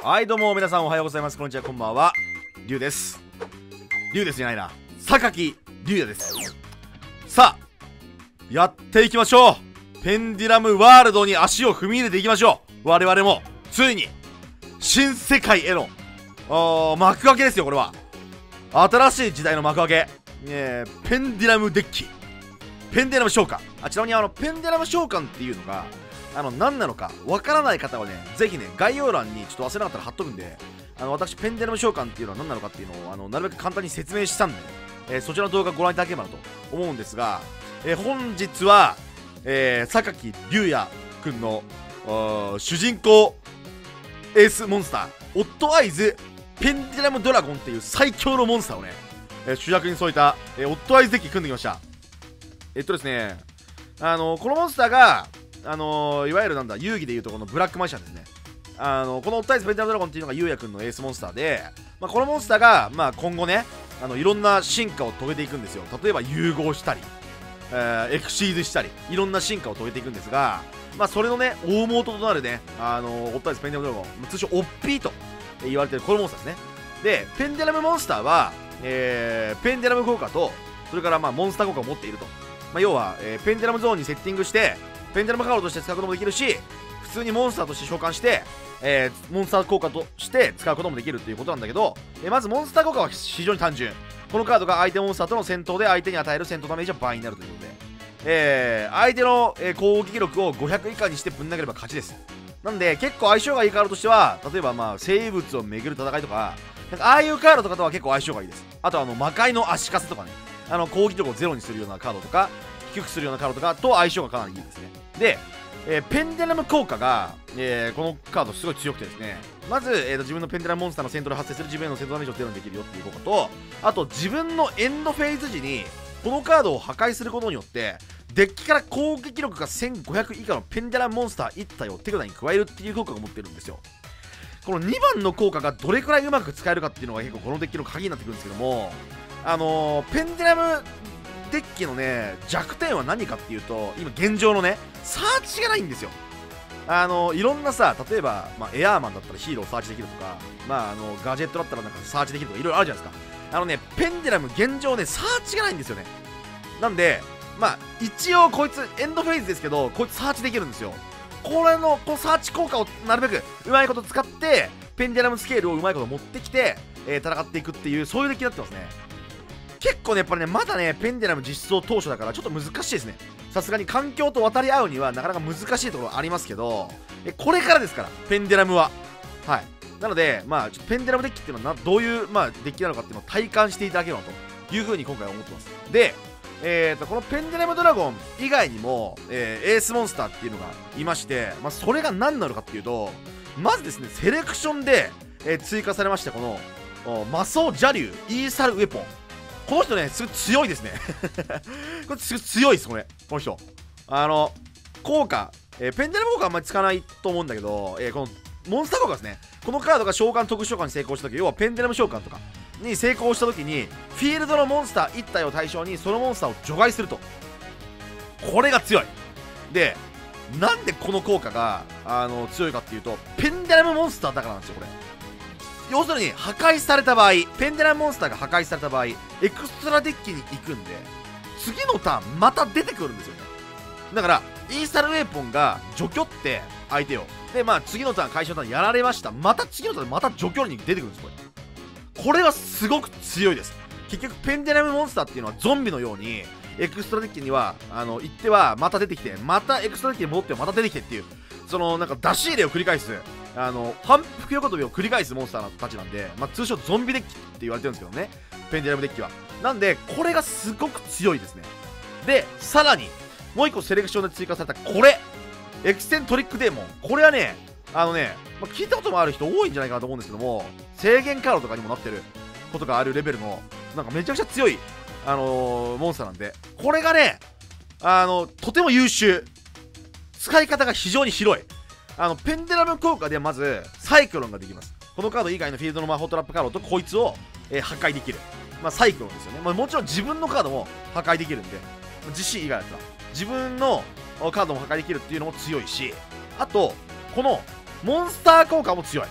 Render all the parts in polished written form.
はいどうも皆さんおはようございます。こんにちは、こんばんは。リュウです。リュウですじゃないな、榊リュウヤです。さあやっていきましょう。ペンデュラムワールドに足を踏み入れていきましょう。我々もついに新世界への幕開けですよ。これは新しい時代の幕開け、ペンデュラムデッキ、ペンデュラム召喚。ちなみにペンデュラム召喚っていうのが何なのかわからない方はね、ぜひね概要欄にちょっと忘れなかったら貼っとくんで、私ペンデュラム召喚っていうのは何なのかっていうのをなるべく簡単に説明したんで、そちらの動画ご覧いただければなと思うんですが、本日は、榊龍也くんの主人公エースモンスターオットアイズペンデュラムドラゴンっていう最強のモンスターをね、主役に添えた、オットアイズデッキ組んできました。ですね、このモンスターがいわゆるなんだ遊戯でいうとこのブラックマジシャンですね。このオットアイズペンデュラムドラゴンっていうのがゆうやくんのエースモンスターで、このモンスターが、今後ねいろんな進化を遂げていくんですよ。例えば融合したり、エクシーズしたり、いろんな進化を遂げていくんですが、それのね大元となるねオットアイズペンデュラムドラゴン、通称オッピーと言われてるこのモンスターですね。でペンデュラムモンスターは、ペンデュラム効果とそれからモンスター効果を持っていると。要は、ペンデュラムゾーンにセッティングしてペンデュラムカードとして使うこともできるし、普通にモンスターとして召喚して、モンスター効果として使うこともできるということなんだけど、まずモンスター効果は非常に単純。このカードが相手モンスターとの戦闘で相手に与える戦闘ダメージは倍になるということで、相手の、攻撃力を500以下にしてぶん投げれば勝ちです。なんで結構相性がいいカードとしては、例えば生物を巡る戦いとか、ああいうカードとかとは結構相性がいいです。あと魔界の足かせとかね、攻撃力をゼロにするようなカードとか低くするようなカードとかと相性がかなりいいですね。で、ペンデュラム効果が、このカードすごい強くてですね、まず、自分のペンデュラムモンスターの戦闘で発生する自分への戦闘ダメージをゼロにできるよっていう効果と、あと自分のエンドフェーズ時にこのカードを破壊することによってデッキから攻撃力が1500以下のペンデュラムモンスター1体を手札に加えるっていう効果が持ってるんですよ。この2番の効果がどれくらいうまく使えるかっていうのが結構このデッキの鍵になってくるんですけども、ペンデュラムデッキのね弱点は何かっていうと、今現状のねサーチがないんですよ。いろんなさ、例えば、エアーマンだったらヒーローをサーチできるとか、ガジェットだったらなんかサーチできるとかいろいろあるじゃないですか。ペンデュラム現状ねサーチがないんですよね。なんで一応こいつエンドフェーズですけど、こいつサーチできるんですよ。このサーチ効果をなるべくうまいこと使ってペンデュラムスケールをうまいこと持ってきて、戦っていくっていうそういうデッキになってますね。結構ねやっぱりねまだねペンデュラム実装当初だからちょっと難しいですね。さすがに環境と渡り合うにはなかなか難しいところありますけど、これからですからペンデュラムは。はい、なのでちょっとペンデュラムデッキっていうのはどういう、デッキなのかっていうのを体感していただければというふうに今回は思ってます。でこのペンデュラムドラゴン以外にも、エースモンスターっていうのがいまして、それが何なのかっていうと、まずですねセレクションで、追加されましたこの魔装邪竜イーサルウェポン。この人ねすごい強いですねこれすごい強いですこの人。効果、ペンデュラム効果あんまり使わないと思うんだけど、このモンスター効果ですね。このカードが召喚特殊召喚に成功した時、要はペンデュラム召喚とかに成功した時にフィールドのモンスター1体を対象にそのモンスターを除外すると。これが強い。でなんでこの効果が強いかっていうと、ペンデュラムモンスターだからなんですよこれ。要するに破壊された場合、ペンデュラムモンスターが破壊された場合エクストラデッキに行くんで次のターンまた出てくるんですよね。だからイーサルウェポンが除去って相手をで次のターン回収のターンやられました、また次のターンまた除去に出てくるんですこれはすごく強いです。結局ペンデュラムモンスターっていうのはゾンビのようにエクストラデッキには行ってはまた出てきて、またエクストラデッキに戻ってはまた出てきてっていう、そのなんか出し入れを繰り返す反復横跳びを繰り返すモンスターたちなんで、通称ゾンビデッキって言われてるんですけどね、ペンデュラムデッキは。なんでこれがすごく強いですね。でさらにもう一個セレクションで追加されたこれエクセントリックデーモン。これはね聞いたこともある人多いんじゃないかなと思うんですけども、制限カードとかにもなってることがあるレベルのなんかめちゃくちゃ強いモンスターなんで、これがねとても優秀、使い方が非常に広い。ペンデュラム効果でまずサイクロンができます。このカード以外のフィールドの魔法トラップカードとこいつを、破壊できる、サイクロンですよね。もちろん自分のカードも破壊できるんで、実施以外だったら自分のカードも破壊できるっていうのも強いし、あとこのモンスター効果も強い。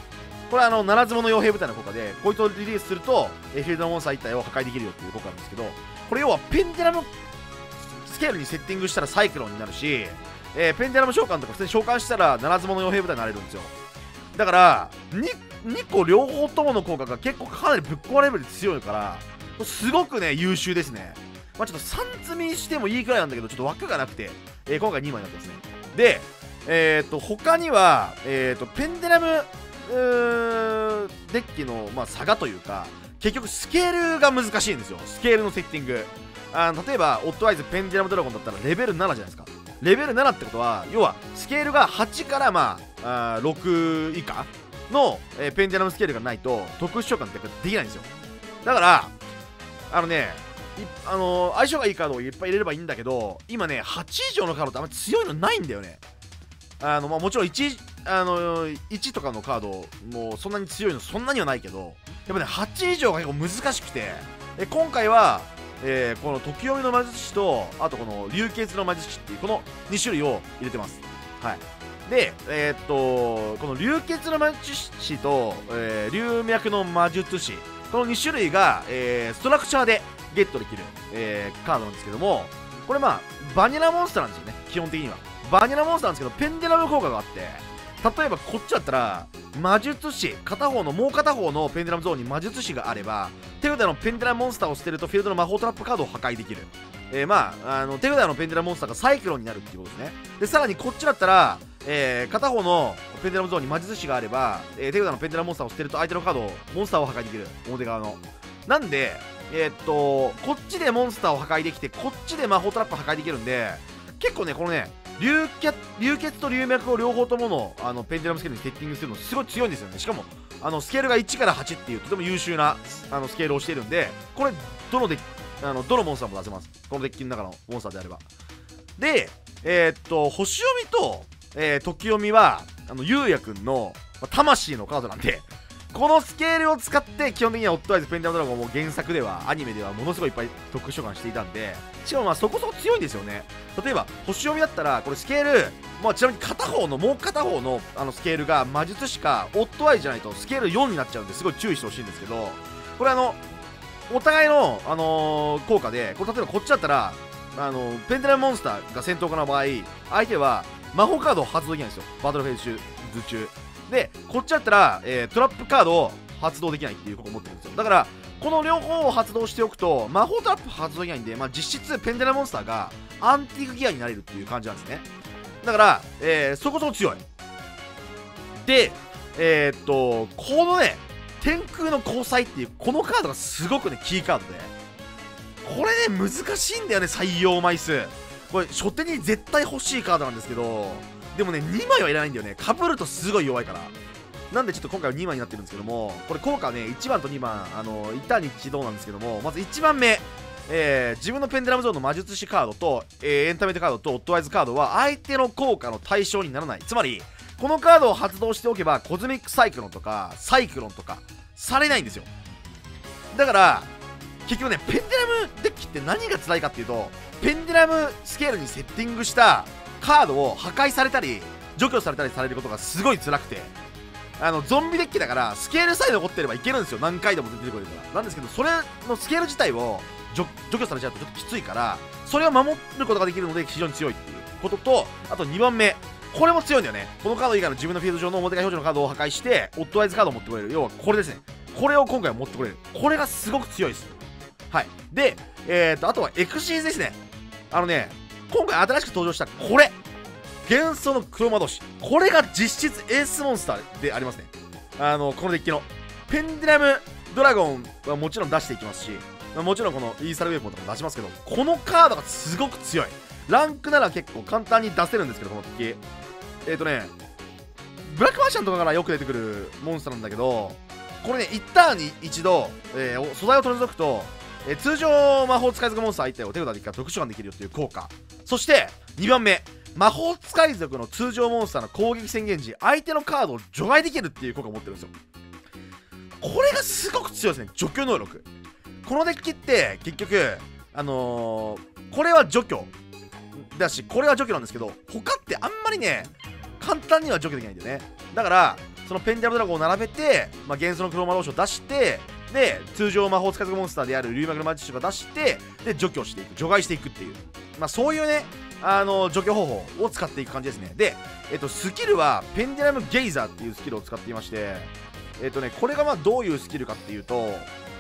これはならず者傭兵部隊の効果で、こいつをリリースすると、フィールドのモンスター1体を破壊できるよっていう効果なんですけど、これ要はペンデラムスケールにセッティングしたらサイクロンになるし、ペンデラム召喚とか普通に召喚したらならず者傭兵部隊になれるんですよ。だから2個両方ともの効果が結構かなりぶっ壊れレベルで強いから、すごくね優秀ですね。まあちょっと3積みしてもいいくらいなんだけど、ちょっと枠がなくて、今回2枚になってますね。で他にはペンデラムデッキの、まあ、差がというか、結局スケールが難しいんですよ。スケールのセッティング。例えばオッドワイズペンデラムドラゴンだったらレベル7じゃないですか。レベル7ってことは要はスケールが8からまあ6以下の、ペンデラムスケールがないと特殊召喚ってできないんですよ。だから相性がいいカードをいっぱい入れればいいんだけど、今ね8以上のカードってあんまり強いのないんだよね。まあ、もちろん1とかのカードもそんなに強いのそんなにはないけど、やっぱね8以上が結構難しくて、今回は、この時読みの魔術師と、あとこの流血の魔術師っていうこの2種類を入れてます。はい。でこの流血の魔術師と、流脈の魔術師、この2種類が、ストラクチャーでゲットできる、カードなんですけども、これまあバニラモンスターなんですよね。基本的にはバニラモンスターなんですけど、ペンデラム効果があって、例えばこっちだったら魔術師もう片方のペンデラムゾーンに魔術師があれば、手札のペンデラムモンスターを捨てるとフィールドの魔法トラップカードを破壊できる。まあ手札のペンデラムモンスターがサイクロンになるっていうことですね。でさらにこっちだったら、片方のペンデラムゾーンに魔術師があれば、手札のペンデラムモンスターを捨てると相手のカードモンスターを破壊できる。表側のなんでこっちでモンスターを破壊できて、こっちで魔法トラップ破壊できるんで、結構ねこのね流血と流脈を両方とものペンデラムスケールにセッティングするのすごい強いんですよね。しかもスケールが1から8っていうとても優秀なスケールをしているんで、これどのモンスターも出せます。このデッキの中のモンスターであれば。で星読みと、時読みはゆうやくんの魂のカードなんで、このスケールを使って基本的にはオッドワイズペンデラムドラゴンも原作ではアニメではものすごいいっぱい特殊召喚していたんで、しかもまあそこそこ強いんですよね。例えば星読みだったらこれスケール、まあ、ちなみにもう片方のスケールが魔術師かオッドワイズじゃないとスケール4になっちゃうんで、すごい注意してほしいんですけど、これお互いの、効果で、これ例えばこっちだったらペンデラムモンスターが戦闘家の場合、相手は魔法カードを発動できないんですよ、バトルフェーズ中で。こっちだったら、トラップカードを発動できないっていうことを持ってるんですよ。だからこの両方を発動しておくと魔法トラップ発動できないんで、まあ、実質ペンデラモンスターがアンティークギアになれるっていう感じなんですね。だから、そこそこ強い。でこのね天空の交際っていうこのカードがすごくねキーカードで、これね難しいんだよね、採用枚数。これ初手に絶対欲しいカードなんですけど、でもね2枚はいらないんだよね。被るとすごい弱いから。なんでちょっと今回は2枚になってるんですけども、これ効果はね1番と2番1ターンに一度なんですけども、まず1番目、自分のペンデラムゾーンの魔術師カードと、エンタメントカードとオッドワイズカードは相手の効果の対象にならない。つまりこのカードを発動しておけばコズミックサイクロンとかサイクロンとかされないんですよ。だから結局ねペンデラムデッキって何が辛いかっていうと、ペンデラムスケールにセッティングしたカードを破壊されたり除去されたりされることがすごい辛くて、ゾンビデッキだからスケールさえ残ってればいけるんですよ。何回でも出てくるからなんですけど、それのスケール自体を除去されちゃうとちょっときついから、それを守ることができるので非常に強いっていうことと、あと2番目、これも強いんだよね。このカード以外の自分のフィールド上の表側表示のカードを破壊してオッドワイズカードを持ってこれる。要はこれですね。これを今回は持ってこれる。これがすごく強いです。はい。であとはエクシーズですね。今回新しく登場したこれ幻想の黒魔導士、これが実質エースモンスターでありますね。このデッキのペンデラムドラゴンはもちろん出していきますし、もちろんこのイーサルウェポンとかも出しますけど、このカードがすごく強い。ランクなら結構簡単に出せるんですけど、このデッキブラックマーシャンとかからよく出てくるモンスターなんだけど、これね1ターンに一度、素材を取り除くと、通常魔法使い族モンスター相手を手札で特殊召喚できるよっていう効果。そして2番目、魔法使い族の通常モンスターの攻撃宣言時相手のカードを除外できるっていう効果を持ってるんですよ。これがすごく強いですね、除去能力。このデッキって結局これは除去だしこれは除去なんですけど、他ってあんまりね簡単には除去できないんだよね。だからそのペンデラムドラゴンを並べて、幻想のクロマ同士を出して、で通常魔法使いモンスターであるリュウマグルマジッシュが出して、で除去していく、除外していくっていう、そういうね除去方法を使っていく感じですね。で、スキルはペンデラムゲイザーっていうスキルを使っていまして、これがどういうスキルかっていうと、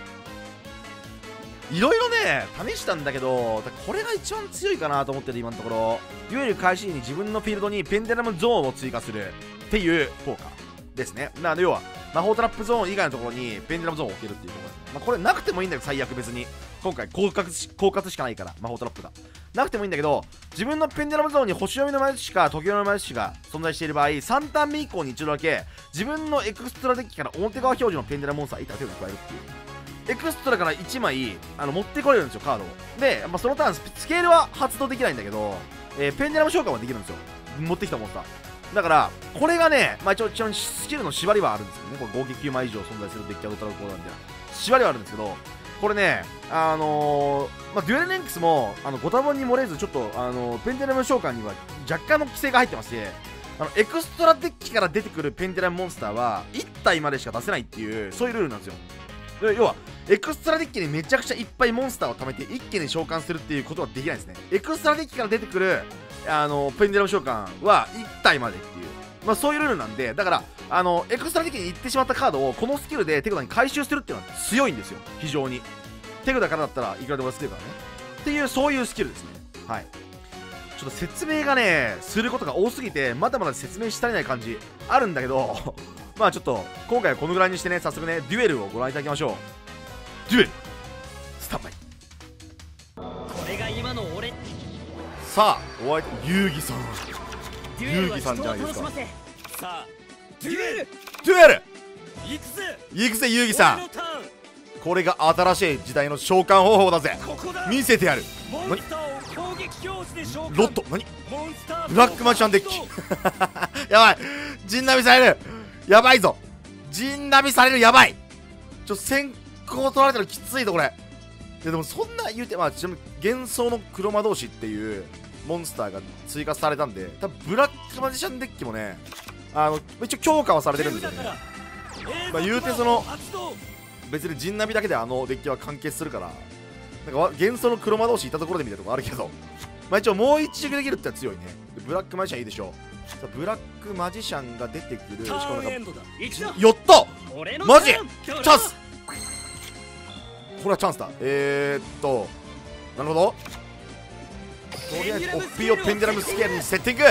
いろいろね試したんだけど、これが一番強いかなと思ってる今のところ。デュエル開始時に自分のフィールドにペンデラムゾーンを追加するっていう効果ですね。要は魔法トラップゾーン以外のところにペンデラムゾーンを置けるっていうところですね。これなくてもいいんだけど、最悪別に今回狡猾しかないから魔法トラップがなくてもいいんだけど、自分のペンデラムゾーンに星読みの魔術師か時読みの魔術師が存在している場合、3ターン目以降に一度だけ自分のエクストラデッキから表側表示のペンデラムモンスター1体手を加えるっていう、エクストラから1枚持ってこれるんですよ、カードを。で、そのターンスケールは発動できないんだけど、ペンデラム召喚はできるんですよ、持ってきたモンスターだから。これがね、一応スキルの縛りはあるんですけどね、これ合計9枚以上存在するデッキはドタラコーダーみたいな縛りはあるんですけど、これねデュエルレンクスもご多分に漏れず、ちょっとペンデラム召喚には若干の規制が入ってまして、エクストラデッキから出てくるペンデラムモンスターは1体までしか出せないっていう、そういうルールなんですよ。要はエクストラデッキにめちゃくちゃいっぱいモンスターを貯めて一気に召喚するっていうことはできないですね。エクストラデッキから出てくるペンデラム召喚は1体までっていう、そういうルールなんで、だからエクストラデッキに行ってしまったカードをこのスキルで手札に回収するっていうのは強いんですよ、非常に。手札からだったらいくらでも出せるからねっていう、そういうスキルですね。はい、ちょっと説明がねすることが多すぎてまだまだ説明し足りない感じあるんだけどちょっと今回はこのぐらいにしてね、早速ねデュエルをご覧いただきましょう。デュエルスタンバイ。 これが今の俺。 さあお相手遊戯さん、遊戯さんじゃないですか。 さあデュエルデュエル行くぜ行くぜ遊戯さん、これが新しい時代の召喚方法だぜ。見せてやる。何ロット、何ブラックマジシャンデッキやばい、陣ナビされる、やばいぞ、陣ナビされる、やばい。先行取られたらきついぞこれ。いやでもそんな言うて、ちなみに幻想の黒魔導士っていうモンスターが追加されたんで、多分ブラックマジシャンデッキもね一応強化はされてるんですよね。言うて別に陣ナビだけでデッキは完結するから、幻想の黒魔導士いたところでみたいなとこあるけど、一応もう一軸できるってのは強いね。ブラックマジシャンいいでしょ。ブラックマジシャンが出てくる。しかもやったマジチャンス、これはチャンスだ。なるほど、とりあえずオッピーをペンデラムスケールにセッティング。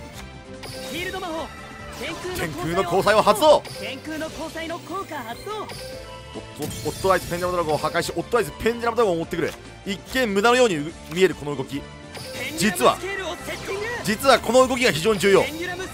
天空の交際を発動。 天空の交際の効果発動。 オットアイズペンデラムドラゴンを破壊し、オットアイズペンデラムドラゴンを持ってくる。一見無駄のように見えるこの動き、実はこの動きが非常に重要。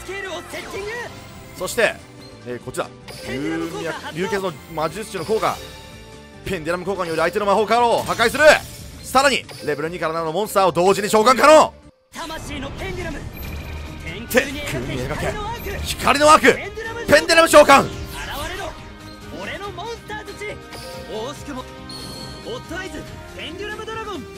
そして、こちら流血の魔術師の効果、ペンデラム効果により相手の魔法カードを破壊する。さらにレベル2から7のモンスターを同時に召喚可能。 魂のペンデラム、 天空に描け光のアーク、ペンデラム召喚。 現れろ俺のモンスターたち。惜しくもオットアイズペンデュラムドラゴン。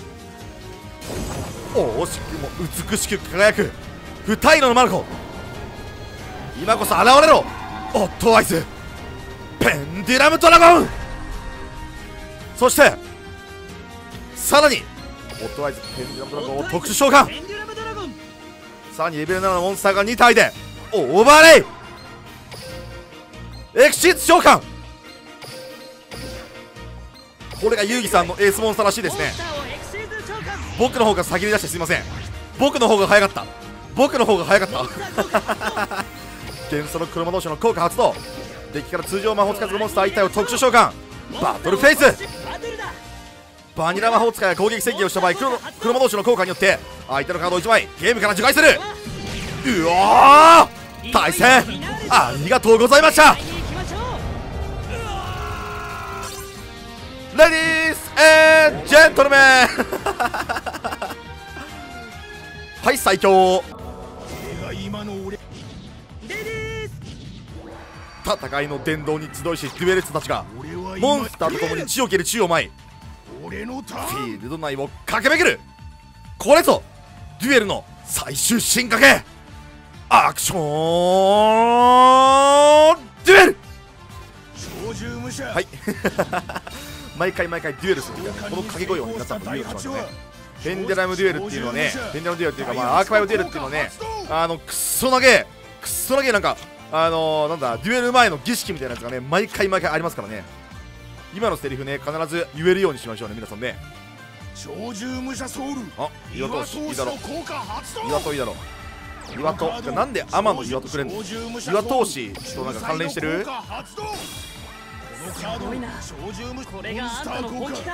惜しくも美しく輝く二色のマルコ、今こそ現れろオットアイズペンデュラムドラゴン。そしてさらにオットアイズペンデュラムドラゴンを特殊召喚。さらにレベル7のモンスターが2体でオーバーレイエクシーツ召喚。これが遊戯さんのエースモンスターらしいですね。僕の方が先に出してすいません。僕の方が早かった。幻想の黒魔導士の効果発動。デッキから通常魔法使いモンスター1体を特殊召喚。バトルフェイス。バニラ魔法使いが攻撃宣言をした場合、黒魔導士の効果によって相手のカードを1枚ゲームから除外する。うわー、対戦ありがとうございました。レディース&ジェントルメンはい、最強。戦いの殿堂に集いしデュエリストたちがモンスターと共に血を蹴る血を舞い、フィールド内を駆け巡る。これぞデュエルの最終進化系アクションデュエル。 鳥獣武者。 はい毎回デュエルするんですよ。この掛け声を皆さんも言うようにしましたね。ペンデラムデュエルっていうのはね、ペンデラムデュエルっていうか、まあアークファイブデュエルっていうのはね、クッソ長えなんかなんだ、デュエル前の儀式みたいなやつがね、毎回ありますからね。今のセリフね、必ず言えるようにしましょうね、皆さんね。 鳥獣武者ソウル。 あ、岩戸いいだろ。 効果発動。 岩戸いいだろ。岩戸、じゃなんで天の岩戸くれんの？岩戸氏となんか関連してる？ すごいな。これがあんたの本気か。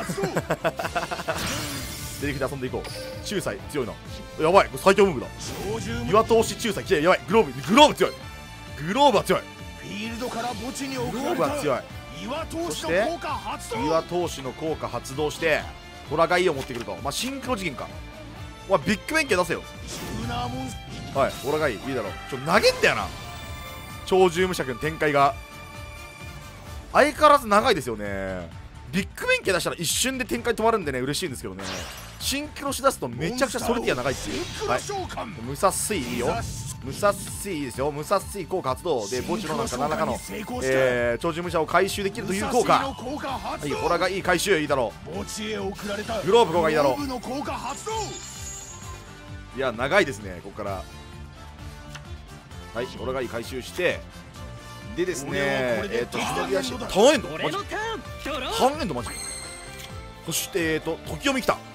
セリフで遊んでいこう。仲裁強いな。やばい、これ最強ムーブだ。岩戸氏仲裁、やばい。グローブ強い。グローブは強い。 フィールドから墓地に送グロられたーブは強い。 岩投手の効果発動。 岩投手の効果発動してホラガイを持ってくると。まあシンクロ次元か。ビッグ弁慶出せよ。はい、ホラガイいいだろ。投げんだよな、鳥獣武者君。展開が相変わらず長いですよね。ビッグ弁慶出したら一瞬で展開止まるんでね、嬉しいんですけどね。シンクロしだすとめちゃくちゃソルティア長いっていう。はい、ムサスイいいよ。ムサスイいいですよ。ムサスイ効果発動で墓地のなんか何らかの鳥獣武者を回収できるという効果。はい、ホラガイ回収いいだろう。グローブ効果いいだろう。いや長いですね、ここから。はい、ホラガイ回収してでですね、左足ターンエンド、マジターンエンドマジ。そして時読みきた。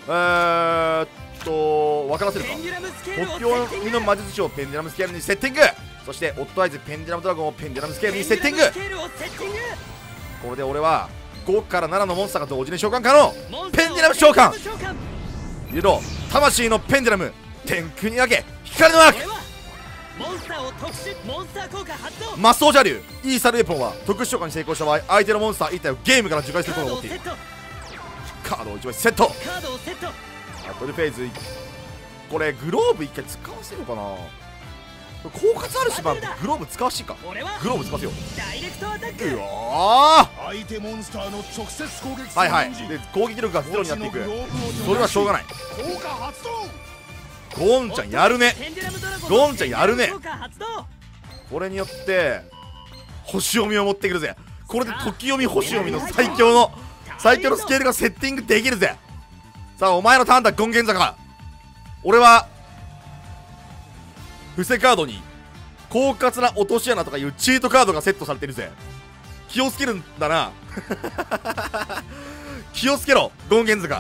分からせるか。時読みの魔術師をペンデュラムスケールにセッティング。そしてオットアイズペンデュラムドラゴンをペンデュラムスケールにセッティング。これで俺は5から7のモンスターが同時に召喚可能。ペンデュラム召喚入れろ。魂のペンデュラム天空に上げ光のアーク。マッソージャリューイーサルウェポンは特殊召喚に成功した場合、相手のモンスター1体をゲームから除外することを持っている。カードを1枚セット。バトルフェーズ、これグローブ1回使わせようかな。狡猾あるし、まあグローブ使わしいか。グローブ使わせよう。うわー、 相手モンスターの直接攻撃。 はいはい、で攻撃力がゼロになっていく。それはしょうがない。 効果発動。 ゴンちゃんやるね。ゴンちゃんやるね。これによって星読みを持ってくるぜ。これで時読み星読みの最強のスケールがセッティングできるぜ。さあお前のターンだ、ゴンゲン坂。俺は伏せカードに狡猾な落とし穴とかいうチートカードがセットされてるぜ。気をつけるんだな気をつけろゴンゲン坂。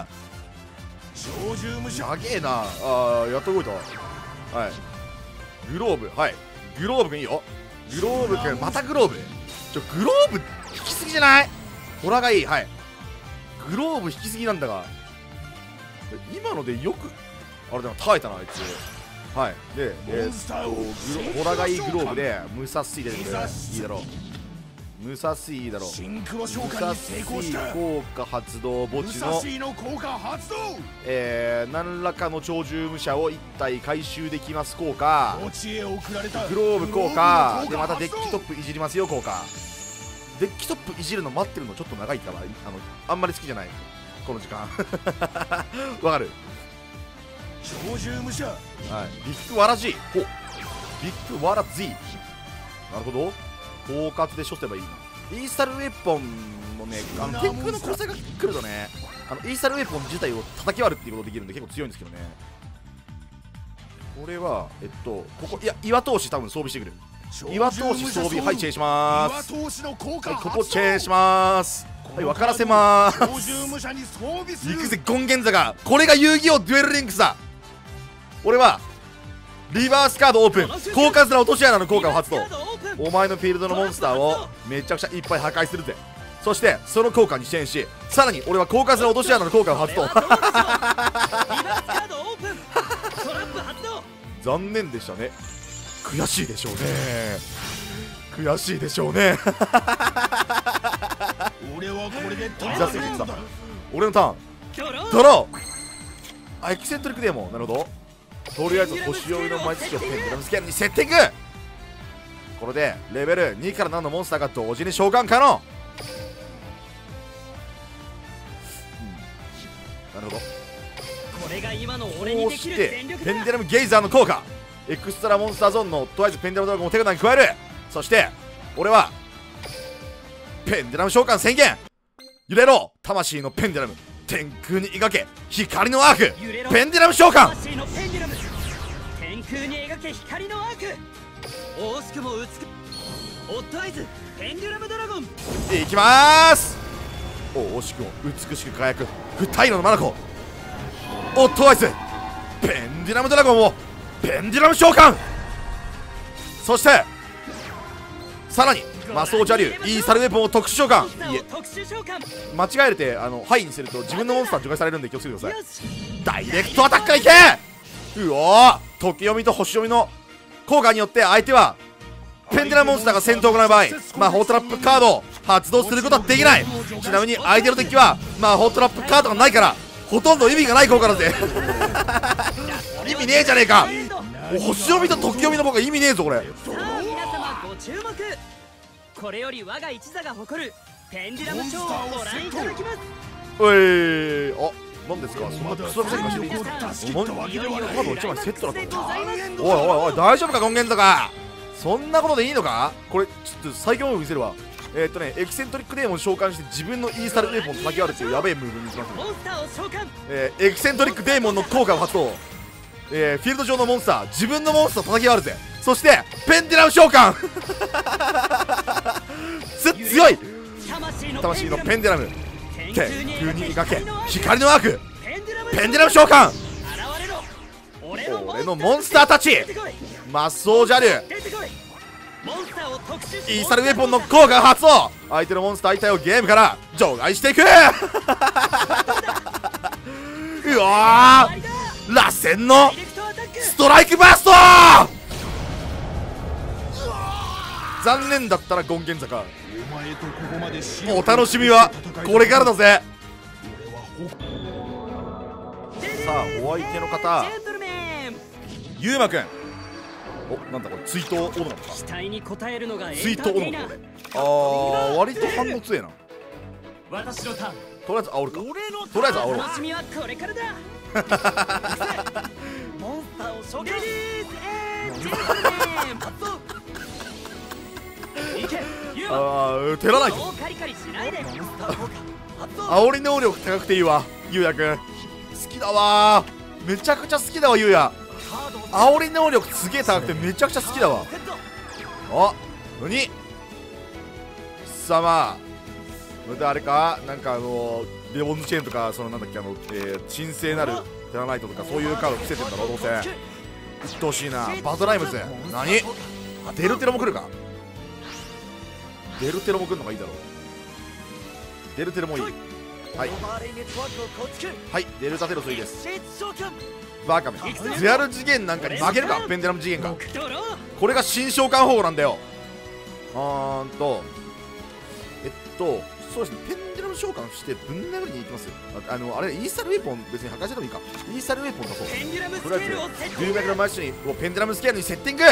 やげえな。やっと動いた。はい、グローブ、はい、グローブくんいいよ。グローブくんまたグローブ。グローブ引きすぎじゃない？ホラがいい。はい、グローブ引きすぎなんだが、今のでよくあれでも耐えたなあいつ。はい、でホラがいいグローブでムサスイ出てくる。いいだろう。ムサスイいいだろう。ムサスイ効果発動墓地の何らかの鳥獣武者を1体回収できます効果。グローブ効果でまたデッキトップいじりますよ効果。デッキトップいじるの待ってるのちょっと長いからあんまり好きじゃないこの時間わかる。 鳥獣武者、はい、 ビッグワラジー、ほビッグワラジー、なるほど。狡猾で処せばいいな。イーサルウェポンもね、天空の構成が来るとね、イーサルウェポン自体を叩き割るっていうことができるんで結構強いんですけどね。これはここ、いや岩投手多分装備してくる。岩投手装備、はい、チェイしまーす。はい、ここチェイしまーす。はい、分からせまーす。行くぜゴンゲンザが。これが遊戯王デュエルリンクスだ。俺はリバースカードオープン、狡猾な落とし穴の効果を発動。お前のフィールドのモンスターをめちゃくちゃいっぱい破壊するぜ。そしてその効果に支援し、さらに俺は狡猾な落とし穴の効果を発動残念でしたね。悔しいでしょうね。悔しいでしょうね俺はこれで膝ついてきた。俺のターンドロー。エキセントリックデーモン、なるほど。とりあえず星読みの毎月をペンデラムスケールにセッティング。これでレベル2から7のモンスターが同時に召喚可能。なるほど。こうしてペンデラムゲイザーの効果、エクストラモンスターゾーンのとりあえずペンデラムドラゴンを手札に加える。そして俺はペンデュラム召喚宣言。揺れろ魂のペンデュラム、天空に描け光のアーク、ペンデュラム召喚。 魂のペンデュラム、天空に描け光のアーク。惜しくも美しオットアイズペンデュラムドラゴン。 いきまーす。惜しくも美しく輝く二色の眼オットアイズペンデュラムドラゴンをペンデュラム召喚。そしてさらに魔装邪竜イーサルウェポンを特殊召喚。いえ、間違えるてハイにすると自分のモンスター除外されるんで気をつけてください。ダイレクトアタックからいけ。うおー、時読みと星読みの効果によって相手はペンデュラムモンスターが戦闘を行う場合、魔法トラップカードを発動することはできない。ちなみに相手の敵は魔法トラップカードがないからほとんど意味がない効果だぜ意味ねえじゃねえか。星読みと時読みの僕は意味ねえぞこれ。 さあ皆様ご注目。これより我が一座が誇るペンデュラムショーをご覧いただきます。 おい、あ、何ですかそんなクソくさいかしていいお前カード1枚セットだったの。おいおいおい、大丈夫か権限とか。そんなことでいいのか。これちょっと最強ムーブ見せるわ。エキセントリックデーモンを召喚して自分のイーサルウェポンを叩き割るっていうやべえムーブにします、 モンスターを召喚。 エキセントリックデーモンの効果を発動。フィールド上のモンスター自分のモンスターを叩き割るぜ。そしてペンデュラム召喚強い魂のペンデュラム、天空に描け光のアーク、ペンデュラム召喚。俺のモンスターたち魔装邪竜イーサルウェポンの効果が発動。相手のモンスター一体をゲームから除外していくうわー、螺旋のストライクバースト。残念だったら権現坂。お楽しみはこれからだぜ。さあお相手の方ゆうまくん。お、なんだこれ追悼オーナーか。 期待に応えるのが追悼オーナーこれ。割と反応強えな。 私のターン。 とりあえず煽るか。とりあえず煽ろう。 楽しみはこれからだモンスターを召喚。レディースジェントルメン発動。いけ照らないと。 カリカリしないで。モンスター効果発動。 煽り能力高くていいわゆうやくん。好きだわー、めちゃくちゃ好きだわゆうや。煽り能力すげえ高くてめちゃくちゃ好きだわ。あ、何貴様またあれか、なんかレオンズチェーンとか、そのなんだっけ神聖なるテラナイトとかそういうカード伏せてんだろどうせ。うっとうしいな。バトライムズ何デルテロも来るか。デルテロも来るのがいいだろう。デルテロもいい。はいはい、デルタテロスいいです。バカめデュアル次元なんかに負けるか。ペンデュラム次元か。これが新召喚方法なんだよ。そうですね、ペンデュラム召喚してぶん殴りに行きます。あれイーサルウェポン別に破壊してもいいか。イーサルウェポンだそう。とりあえず龍脈のマッシュにペンデュラムスケールにセッティング。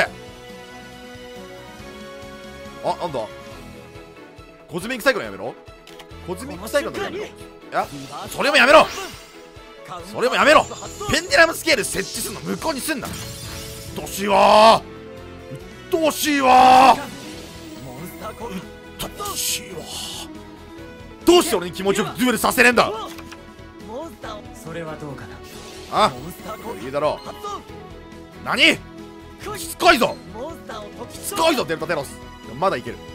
あ、なんだコズミックサイクルやめろ。コズミックサイクルやめろ。いや、それもやめろ。それもやめろ。ペンデュラムスケール設置するの向こうにすんな。うっとうしいわー、うっとうしいわー、うっとうしいわー。どうして俺に気持ちよくデュエルさせねえんだ。 それはどうかな。 あ、いいだろう。何しつこいぞしつこいぞデルタテロス。まだいける。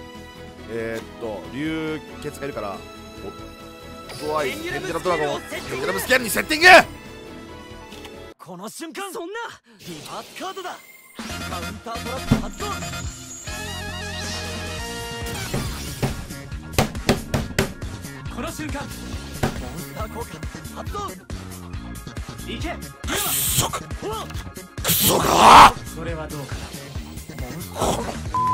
流血がいるからペンデュラムドラゴンをペンデュラムスケールにセッティング。 この瞬間そんなリバースカードだ。カウンタートラップ発動。この瞬間モンスター効果発動。いけクソかクソか。 それはどうかな。 この